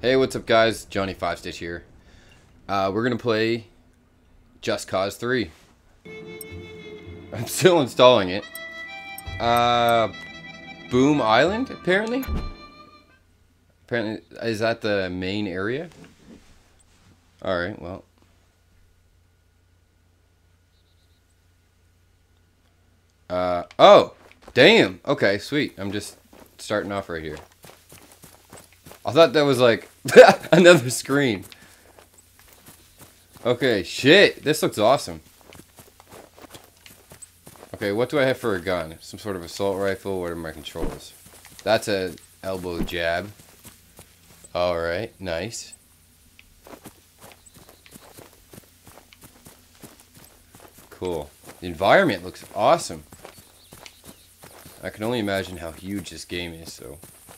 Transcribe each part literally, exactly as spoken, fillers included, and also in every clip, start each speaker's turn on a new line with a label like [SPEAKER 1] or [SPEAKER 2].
[SPEAKER 1] Hey, what's up, guys? JohnnyFiveStitch here. Uh, we're gonna play Just Cause three. I'm still installing it. Uh, Boom Island, apparently. Apparently, is that the main area? All right. Well. Uh. Oh, damn. Okay, sweet. I'm just starting off right here. I thought that was like another screen. Okay, shit. This looks awesome. Okay, what do I have for a gun? Some sort of assault rifle. What are my controls? That's a elbow jab. Alright, nice. Cool. The environment looks awesome. I can only imagine how huge this game is, so...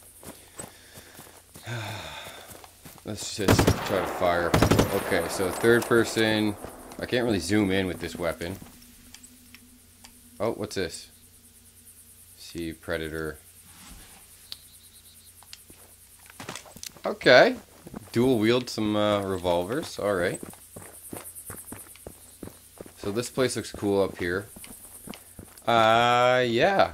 [SPEAKER 1] Let's just try to fire. Okay, so third person. I can't really zoom in with this weapon. Oh, what's this? See, Predator. Okay. Dual wield some uh, revolvers. Alright. So this place looks cool up here. Uh, yeah.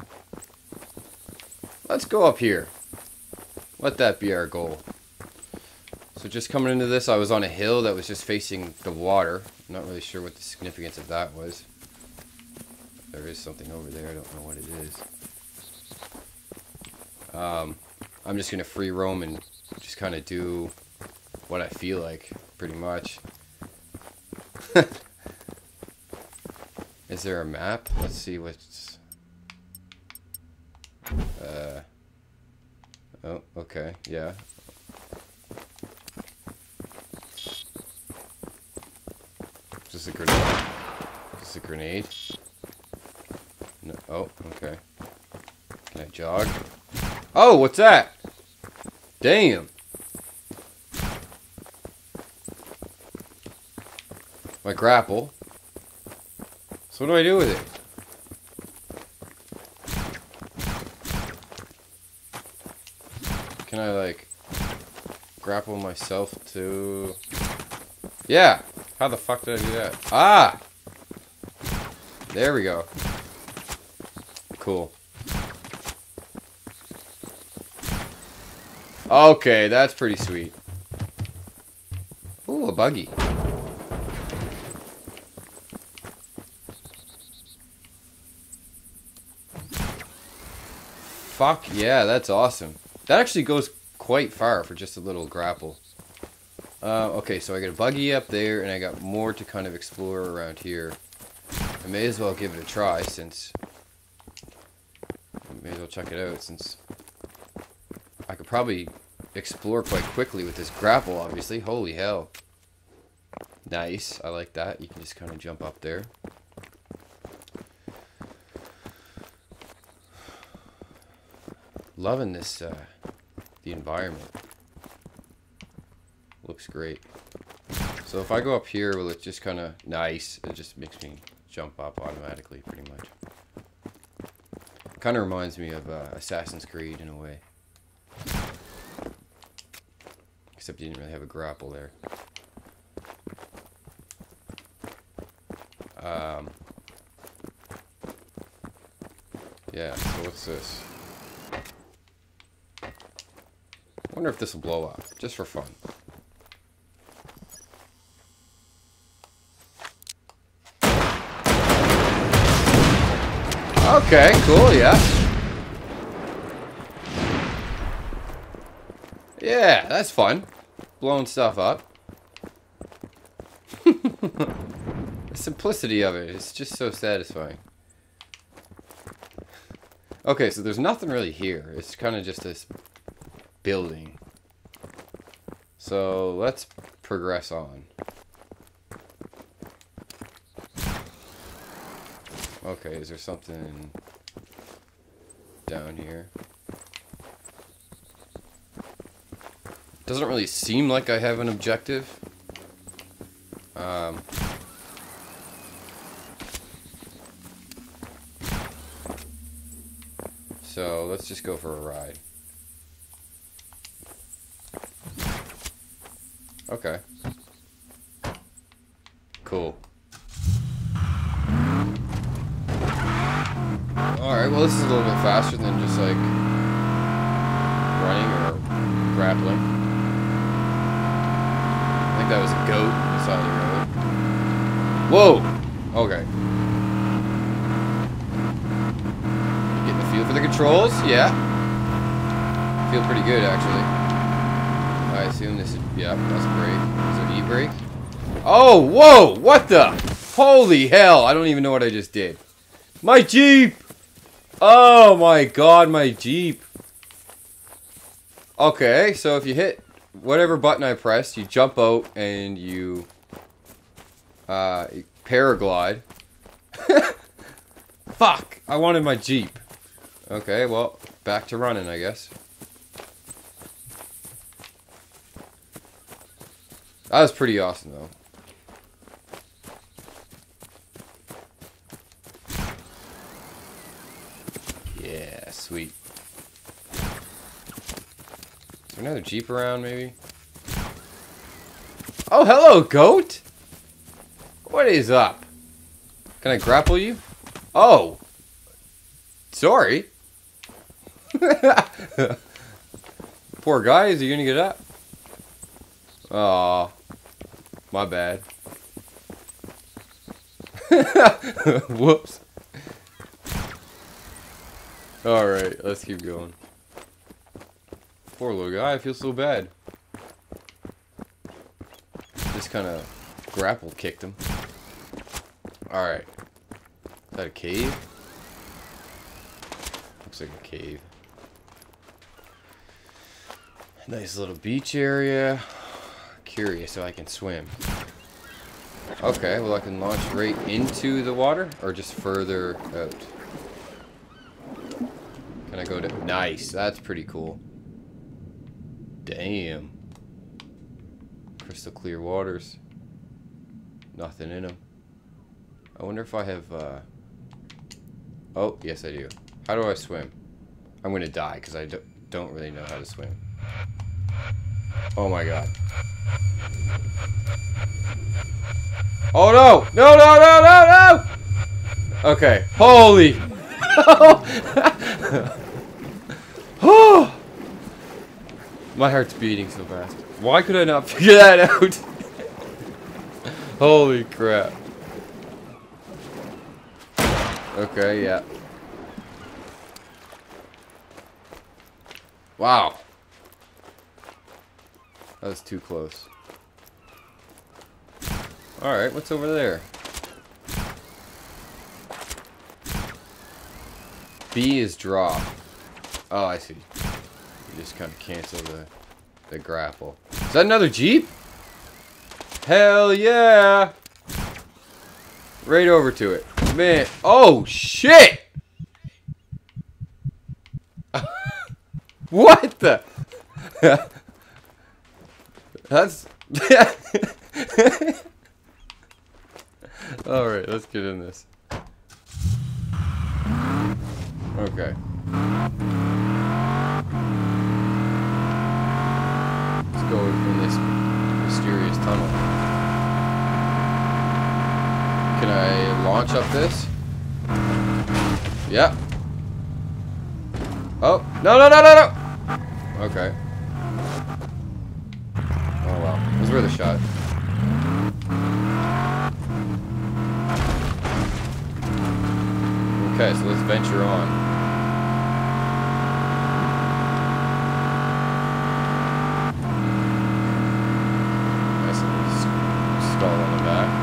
[SPEAKER 1] Let's go up here. Let that be our goal. So just coming into this, I was on a hill that was just facing the water. I'm not really sure what the significance of that was. There is something over there. I don't know what it is. Um, I'm just going to free roam and just kind of do what I feel like, pretty much. Is there a map? Let's see what's... Uh, oh, okay, yeah. Just a grenade. Just a grenade. No. Oh, okay. Can I jog? Oh, what's that? Damn. My grapple. So what do I do with it? Can I, like, grapple myself to... Yeah! How the fuck did I do that? Ah! There we go. Cool. Okay, that's pretty sweet. Ooh, a buggy. Fuck yeah, that's awesome. That actually goes quite far for just a little grapple. Uh, okay, so I got a buggy up there, and I got more to kind of explore around here. I may as well give it a try, since... I may as well check it out, since... I could probably explore quite quickly with this grapple, obviously. Holy hell. Nice, I like that. You can just kind of jump up there. Loving this, uh, the environment. Looks great. So if I go up here, well, it's just kind of nice. It just makes me jump up automatically, pretty much. Kind of reminds me of uh, Assassin's Creed in a way. Except you didn't really have a grapple there. Um, yeah, so what's this? I wonder if this will blow up, just for fun. Okay, cool, yeah. Yeah, that's fun. Blowing stuff up. The simplicity of it is just so satisfying. Okay, so there's nothing really here. It's kind of just this building. So let's progress on. Okay, is there something down here? Doesn't really seem like I have an objective. Um, so let's just go for a ride. Okay. Cool. Alright, well this is a little bit faster than just like running or grappling. I think that was a goat on the side of the road. Whoa! Okay. Getting the feel for the controls? Yeah. Feel pretty good actually. I assume this is, yeah, that's brake. Is it e-brake? Oh, whoa! What the? Holy hell! I don't even know what I just did. My Jeep! Oh my god, my Jeep. Okay, so if you hit whatever button I pressed, you jump out and you uh, paraglide. Fuck! I wanted my Jeep. Okay, well, back to running, I guess. That was pretty awesome, though. Yeah, sweet. Is there another Jeep around, maybe? Oh, hello, goat! What is up? Can I grapple you? Oh! Sorry. Poor guy, is he gonna get up? Aw. My bad. Whoops. Alright, let's keep going. Poor little guy, I feel so bad. Just kind of grapple kicked him. Alright. Is that a cave? Looks like a cave. Nice little beach area. Curious if I can swim. Okay, well I can launch right into the water or just further out. Can I go to... Nice, that's pretty cool. Damn. Crystal clear waters. Nothing in them. I wonder if I have... Uh... Oh, yes I do. How do I swim? I'm gonna die because I do don't really know how to swim. Oh my god. Oh no! No, no, no, no, no! Okay. Holy! Oh! My heart's beating so fast. Why could I not figure that out? Holy crap. Okay, yeah. Wow. That was too close. Alright, what's over there? B is draw. Oh, I see. You just kind of cancel the, the grapple. Is that another Jeep? Hell yeah! Right over to it. Man. Oh, shit! What the? That's... Alright, let's get in this. Okay. Let's go in this mysterious tunnel. Can I launch up this? Yeah. Oh, no, no, no, no, no! Okay. Oh well, it was worth a shot. Okay, so let's venture on. Nice little skull on the back.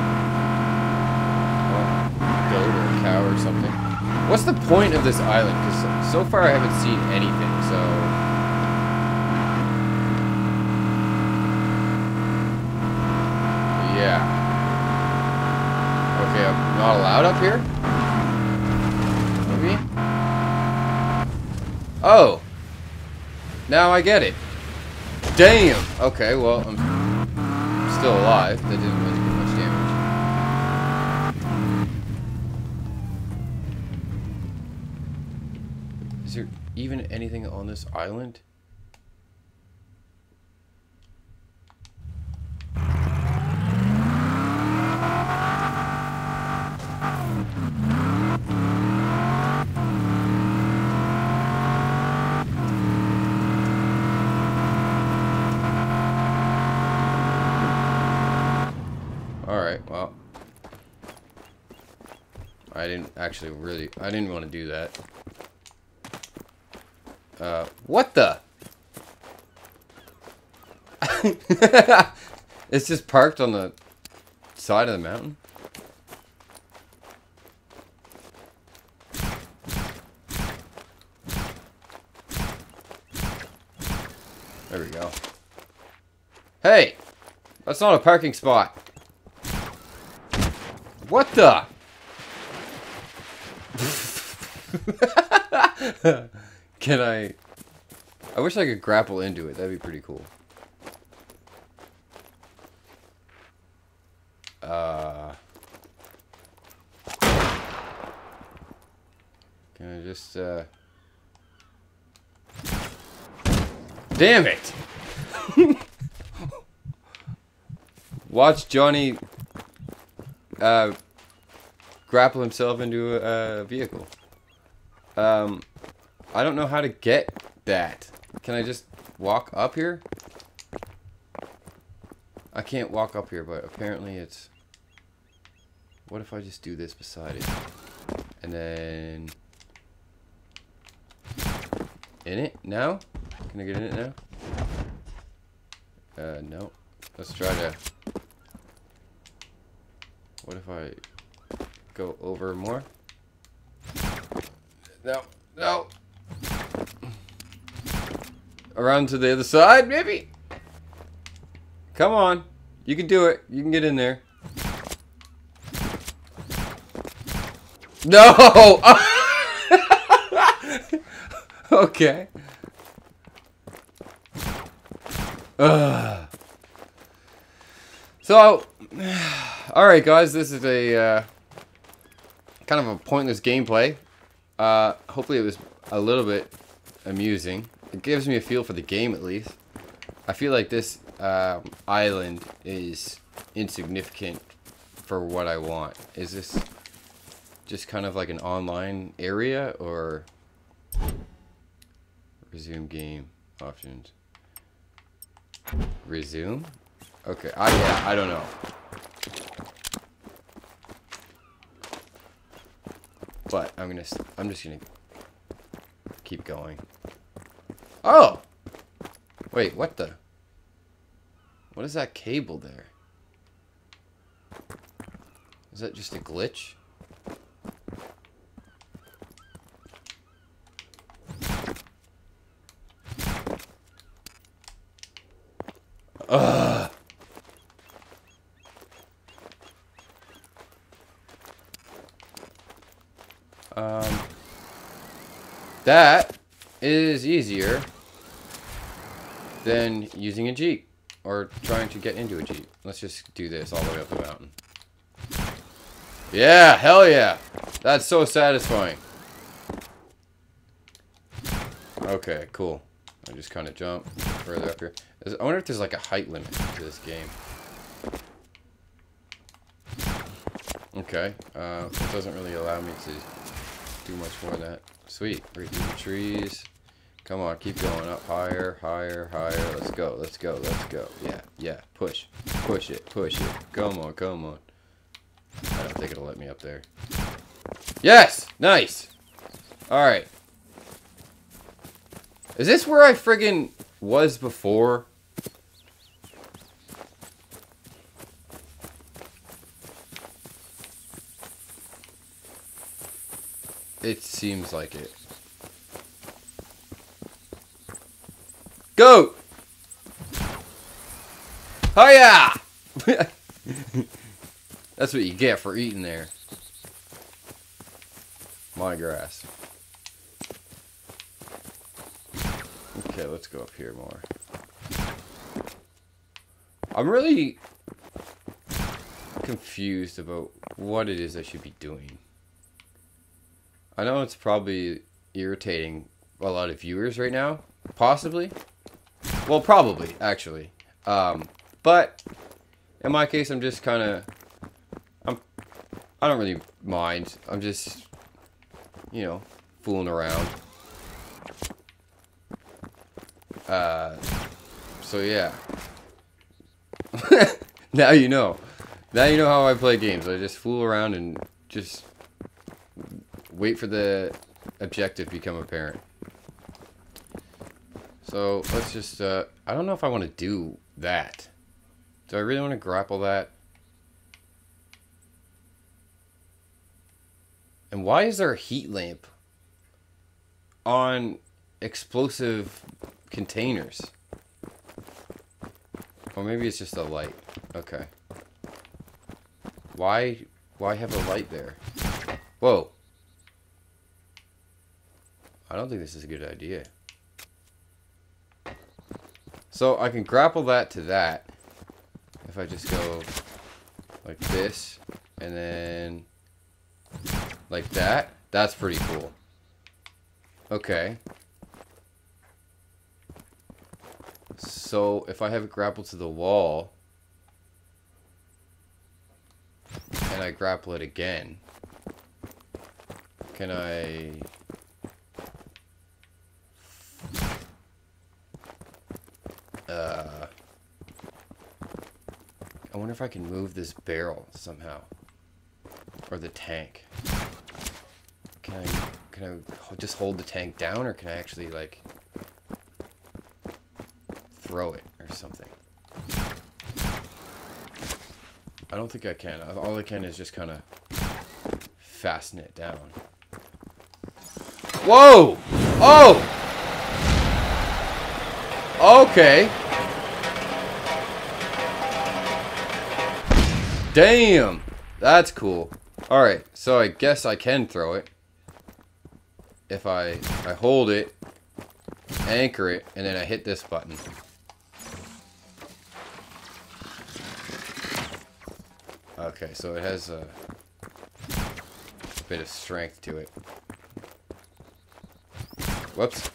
[SPEAKER 1] Oh, goat or a cow or something. What's the point of this island? Because so far I haven't seen anything, so... Yeah. Okay, I'm not allowed up here? Maybe? Oh! Now I get it. Damn! Okay, well, I'm still alive. That didn't really do much damage. Is there even anything on this island? Alright, well. I didn't actually really... I didn't want to do that. Uh, what the? It's just parked on the side of the mountain. There we go. Hey! That's not a parking spot. What the? Can I... I wish I could grapple into it. That'd be pretty cool. Uh... Can I just, uh... Damn it! Watch Johnny uh, grapple himself into a, a vehicle. Um, I don't know how to get that. Can I just walk up here? I can't walk up here, but apparently it's... What if I just do this beside it? And then... In it? Now? Can I get in it now? Uh, no. Let's try to... What if I go over more? No, no. Around to the other side, maybe? Come on. You can do it. You can get in there. No! Okay. Ugh. So, alright guys, this is a uh, kind of a pointless gameplay. Uh, hopefully it was a little bit amusing. It gives me a feel for the game at least. I feel like this uh, island is insignificant for what I want. Is this just kind of like an online area, or resume game options? Resume? Okay, I yeah, I don't know. But I'm gonna I'm just gonna keep going. Oh! Wait, what the? What is that cable there? Is that just a glitch? Ugh. Um, that is easier than using a Jeep or trying to get into a Jeep. Let's just do this all the way up the mountain. Yeah, hell yeah. That's so satisfying. Okay, cool. I just kind of jump further up here. I wonder if there's like a height limit to this game. Okay, uh, it doesn't really allow me to do much more than that. Sweet, right through the trees. Come on, keep going up higher, higher, higher. Let's go, let's go, let's go. Yeah, yeah, push, push it, push it. Come on, come on. I don't think it'll let me up there. Yes, nice. All right. Is this where I friggin' was before? It seems like it. Go! Oh yeah! That's what you get for eating there. My grass. Okay, let's go up here more. I'm really confused about what it is I should be doing. I know it's probably irritating a lot of viewers right now. Possibly. Well, probably, actually. Um, but in my case, I'm just kind of... I'm, I don't really mind. I'm just, you know, fooling around. Uh, so yeah. Now you know. Now you know how I play games. I just fool around and just wait for the objective to become apparent. So let's just, uh, I don't know if I want to do that. Do I really want to grapple that? And why is there a heat lamp on explosive containers? Or maybe it's just a light. Okay. Why, why have a light there? Whoa. I don't think this is a good idea. So I can grapple that to that. If I just go like this, and then like that. That's pretty cool. Okay. So if I have it grappled to the wall, and I grapple it again, can I... Uh, I wonder if I can move this barrel somehow. Or the tank. Can I, can I just hold the tank down, or can I actually, like, throw it or something? I don't think I can. All I can is just kind of fasten it down. Whoa! Oh! Okay. Damn! That's cool. Alright, so I guess I can throw it. If I, I hold it, anchor it, and then I hit this button. Okay, so it has a bit of strength to it. Whoops.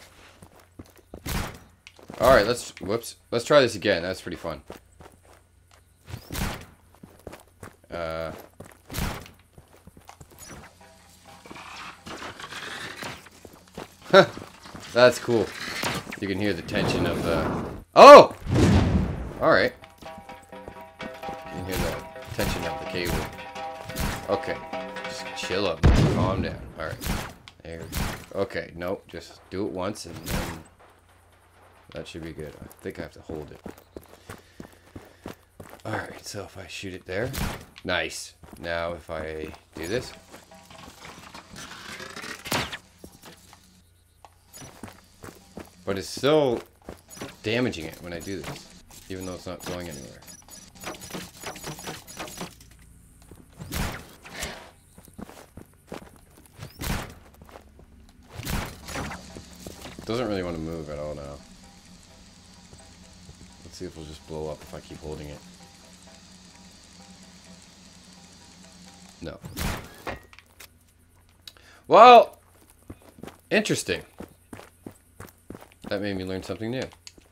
[SPEAKER 1] Alright, let's, whoops. Let's try this again. That's pretty fun. Uh... That's cool. You can hear the tension of the... Oh! Alright. You can hear the tension of the cable. Okay. Just chill up. Calm down. Alright. There we go. Okay, nope. Just do it once and then... That should be good. I think I have to hold it. Alright, so if I shoot it there... Nice. Now if I do this... But it's still damaging it when I do this, even though it's not going anywhere. It doesn't really want to move at all now. Let's see if it'll just blow up if I keep holding it. No. Well, interesting. That made me learn something new.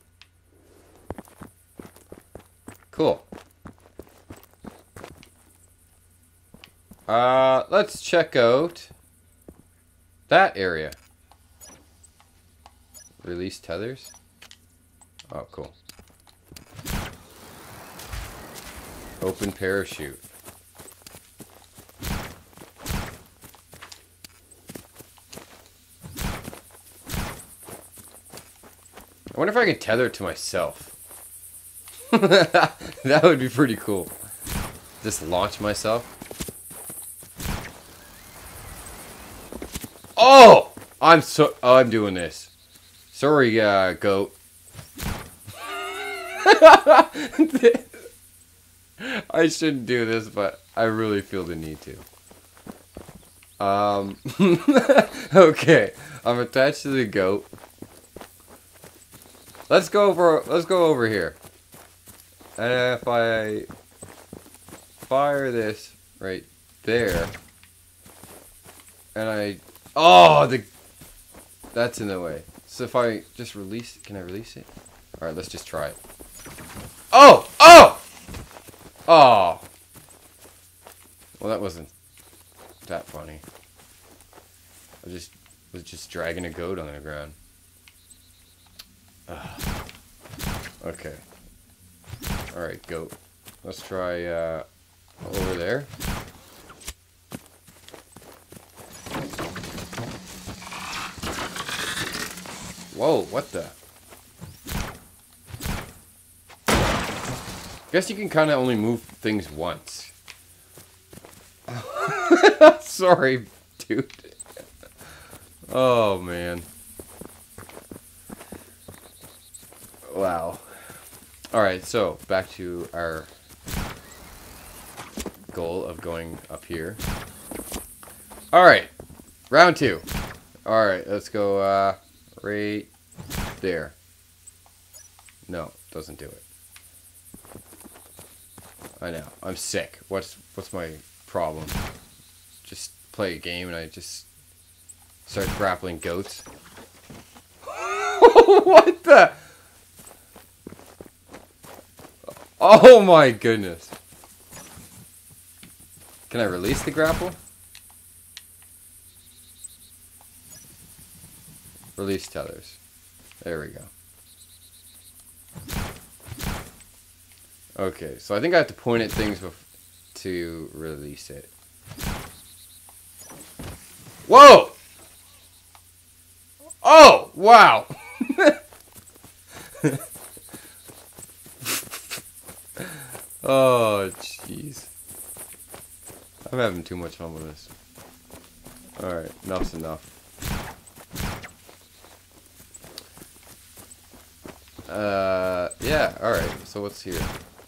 [SPEAKER 1] Cool. Uh, let's check out that area. Release tethers. Oh, cool. Open parachute. I wonder if I can tether it to myself. That would be pretty cool. Just launch myself. Oh! I'm so... Oh, I'm doing this. Sorry, uh, goat. I shouldn't do this, but I really feel the need to. Um... Okay. I'm attached to the goat. Let's go over, let's go over here. And if I fire this right there, and I, oh, the, that's in the way. So if I just release, can I release it? All right, let's just try it. Oh, oh, oh. Well, that wasn't that funny. I just was just dragging a goat on the ground. Okay. Alright, goat. Let's try, uh... Over there. Whoa, what the? Guess you can kind of only move things once. Sorry, dude. Oh, man. Wow. Alright, so back to our goal of going up here. Alright, round two. Alright, let's go uh, right there. No, doesn't do it. I know, I'm sick. What's what's my problem? Just play a game and I just start grappling goats. What the? Oh my goodness. Can I release the grapple? Release tethers. There we go. Okay, so I think I have to point at things to release it. Whoa! Oh, wow! Oh, jeez. I'm having too much fun with this. Alright, enough's enough. Uh, yeah, alright, so what's here?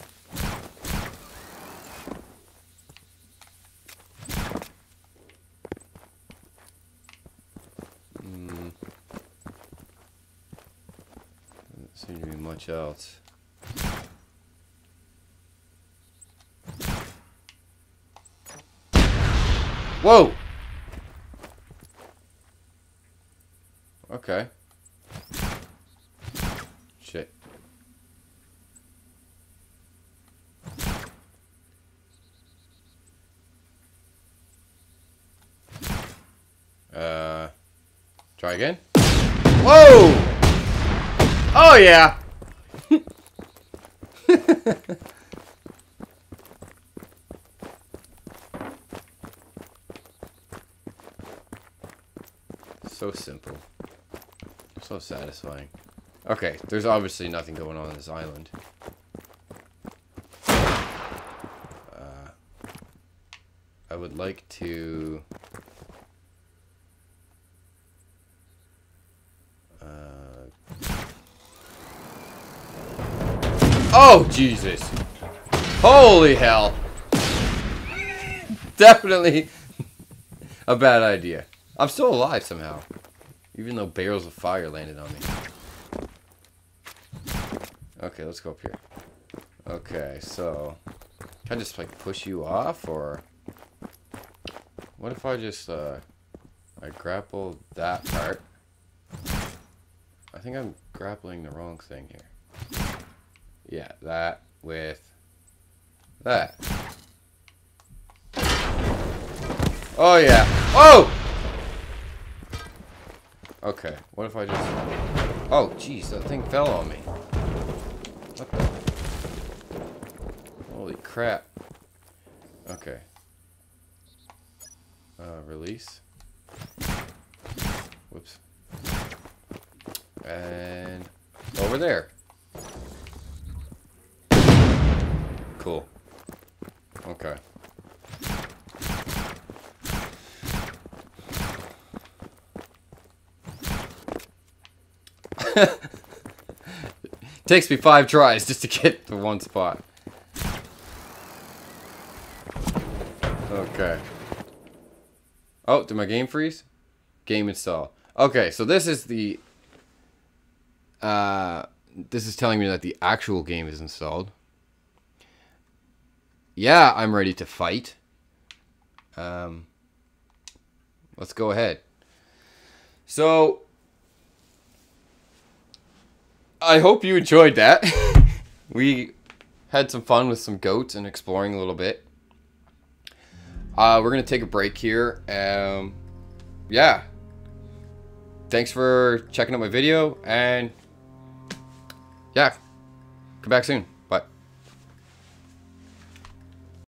[SPEAKER 1] Hmm. Doesn't seem to be much else. Whoa! Okay. Shit. Uh, try again. Whoa! Oh yeah! So simple. So satisfying. Okay, there's obviously nothing going on on this island. Uh, I would like to... Uh, oh, Jesus! Holy hell! Definitely a bad idea. I'm still alive somehow. Even though barrels of fire landed on me. Okay, let's go up here. Okay, so... Can I just, like, push you off, or... What if I just, uh... I grapple that part? I think I'm grappling the wrong thing here. Yeah, that with... that. Oh, yeah. Oh! Okay, what if I just... Oh, jeez, that thing fell on me. What the... Holy crap. Okay. Uh, release. Whoops. And... over there. Cool. Okay. Takes me five tries just to get to one spot. Okay. Oh, did my game freeze? Game install. Okay, so this is the... Uh, this is telling me that the actual game is installed. Yeah, I'm ready to fight. Um, let's go ahead. So... I hope you enjoyed that. We had some fun with some goats and exploring a little bit. Uh, we're going to take a break here. Um, yeah. Thanks for checking out my video. And yeah, come back soon.